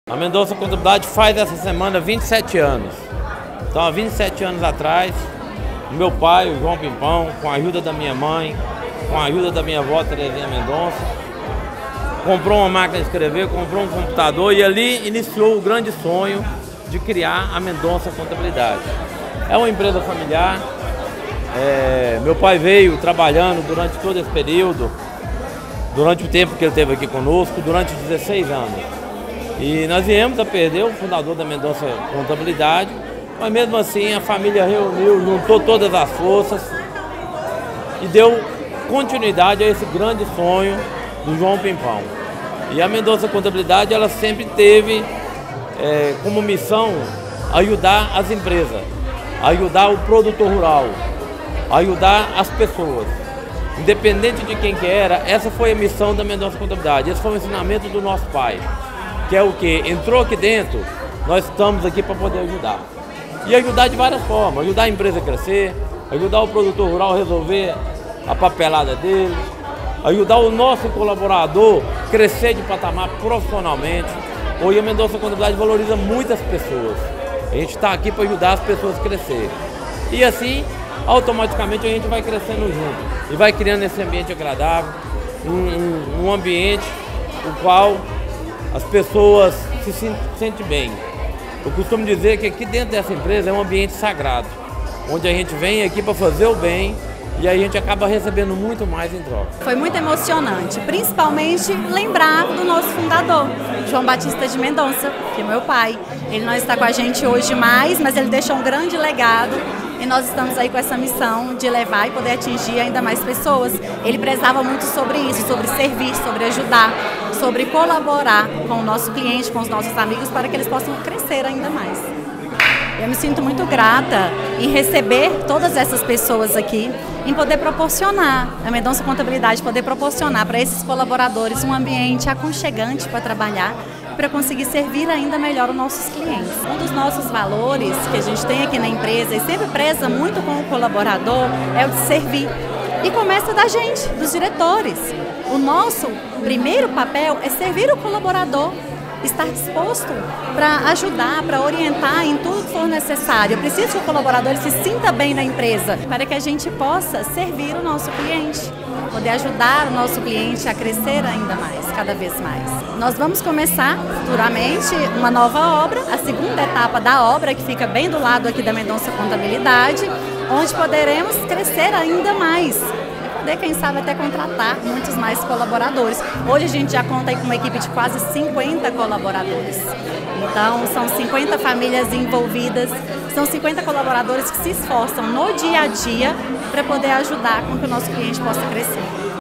A Mendonça Contabilidade faz essa semana 27 anos. Então, há 27 anos atrás, o meu pai, o João Pimpão, com a ajuda da minha mãe, com a ajuda da minha avó, Terezinha Mendonça, comprou uma máquina de escrever, comprou um computador e ali iniciou o grande sonho de criar a Mendonça Contabilidade. É uma empresa familiar. Meu pai veio trabalhando durante todo esse período, durante o tempo que ele esteve aqui conosco, durante 16 anos. E nós viemos a perder o fundador da Mendonça Contabilidade, mas mesmo assim a família reuniu, juntou todas as forças e deu continuidade a esse grande sonho do João Pimpão. E a Mendonça Contabilidade, ela sempre teve como missão ajudar as empresas, ajudar o produtor rural, ajudar as pessoas. Independente de quem que era, essa foi a missão da Mendonça Contabilidade, esse foi o ensinamento do nosso pai. Que é o que? Entrou aqui dentro, nós estamos aqui para poder ajudar. E ajudar de várias formas, ajudar a empresa a crescer, ajudar o produtor rural a resolver a papelada dele, ajudar o nosso colaborador a crescer de patamar profissionalmente. Hoje a Mendonça Contabilidade valoriza muitas pessoas. A gente está aqui para ajudar as pessoas a crescer. E assim, automaticamente a gente vai crescendo junto. E vai criando esse ambiente agradável, um ambiente no qual as pessoas se sentem bem. Eu costumo dizer que aqui dentro dessa empresa é um ambiente sagrado, onde a gente vem aqui para fazer o bem e a gente acaba recebendo muito mais em troca. Foi muito emocionante, principalmente lembrar do nosso fundador, João Batista de Mendonça, que é meu pai. Ele não está com a gente hoje mais, mas ele deixou um grande legado. E nós estamos aí com essa missão de levar e poder atingir ainda mais pessoas. Ele prezava muito sobre isso, sobre servir, sobre ajudar, sobre colaborar com o nosso cliente, com os nossos amigos, para que eles possam crescer ainda mais. Eu me sinto muito grata em receber todas essas pessoas aqui, em poder proporcionar, a Mendonça Contabilidade poder proporcionar para esses colaboradores um ambiente aconchegante para trabalhar, para conseguir servir ainda melhor os nossos clientes. Um dos nossos valores que a gente tem aqui na empresa e sempre preza muito com o colaborador é o de servir. E começa da gente, dos diretores. O nosso primeiro papel é servir o colaborador, estar disposto para ajudar, para orientar em tudo que for necessário. Eu preciso que o colaborador se sinta bem na empresa, para que a gente possa servir o nosso cliente, poder ajudar o nosso cliente a crescer ainda mais, cada vez mais. Nós vamos começar futuramente uma nova obra, a segunda etapa da obra, que fica bem do lado aqui da Mendonça Contabilidade, onde poderemos crescer ainda mais. Quem sabe até contratar muitos mais colaboradores. Hoje a gente já conta aí com uma equipe de quase 50 colaboradores. Então são 50 famílias envolvidas, são 50 colaboradores que se esforçam no dia a dia para poder ajudar com que o nosso cliente possa crescer.